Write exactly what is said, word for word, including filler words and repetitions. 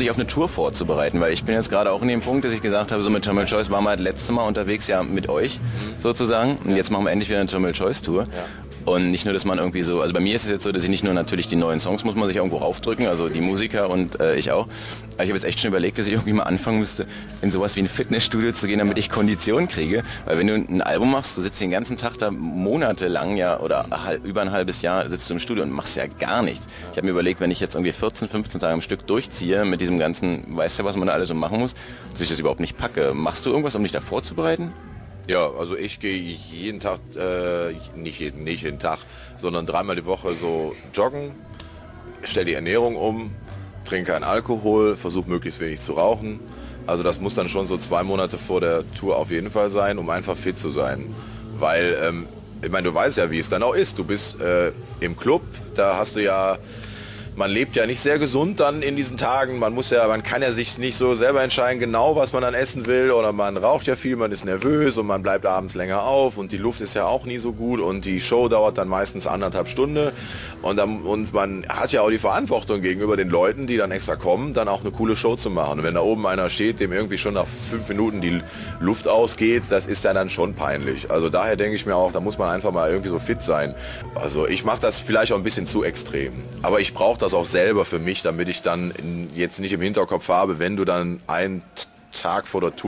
sich auf eine Tour vorzubereiten, weil ich bin jetzt gerade auch in dem Punkt, dass ich gesagt habe, so mit Terminal Choice waren wir halt letztes Mal unterwegs, ja mit euch sozusagen, und jetzt machen wir endlich wieder eine Terminal Choice Tour. Ja. Und nicht nur, dass man irgendwie so, also bei mir ist es jetzt so, dass ich nicht nur natürlich die neuen Songs muss man sich irgendwo raufdrücken, also die Musiker und äh, ich auch. Aber ich habe jetzt echt schon überlegt, dass ich irgendwie mal anfangen müsste, in sowas wie ein Fitnessstudio zu gehen, damit ich Kondition kriege. Weil wenn du ein Album machst, du sitzt den ganzen Tag da monatelang, ja, oder halb, über ein halbes Jahr sitzt du im Studio und machst ja gar nichts. Ich habe mir überlegt, wenn ich jetzt irgendwie vierzehn, fünfzehn Tage am Stück durchziehe mit diesem ganzen, weißt du, was man da alles so machen muss, dass ich das überhaupt nicht packe. Machst du irgendwas, um dich da vorzubereiten? Ja, also ich gehe jeden Tag, äh, nicht, jeden, nicht jeden Tag, sondern dreimal die Woche so joggen, stelle die Ernährung um, trinke keinen Alkohol, versuche möglichst wenig zu rauchen. Also das muss dann schon so zwei Monate vor der Tour auf jeden Fall sein, um einfach fit zu sein. Weil, ähm, ich meine, du weißt ja, wie es dann auch ist. Du bist äh, im Club, da hast du ja... Man lebt ja nicht sehr gesund dann in diesen Tagen. Man muss ja, man kann ja sich nicht so selber entscheiden, genau was man dann essen will. Oder man raucht ja viel, man ist nervös und man bleibt abends länger auf und die Luft ist ja auch nie so gut und die Show dauert dann meistens anderthalb Stunden. Und, dann, und man hat ja auch die Verantwortung gegenüber den Leuten, die dann extra kommen, dann auch eine coole Show zu machen. Und wenn da oben einer steht, dem irgendwie schon nach fünf Minuten die Luft ausgeht, das ist ja dann schon peinlich. Also daher denke ich mir auch, da muss man einfach mal irgendwie so fit sein. Also ich mache das vielleicht auch ein bisschen zu extrem. Aber ich brauche das auch selber für mich, damit ich dann jetzt nicht im Hinterkopf habe, wenn du dann einen Tag vor der Tour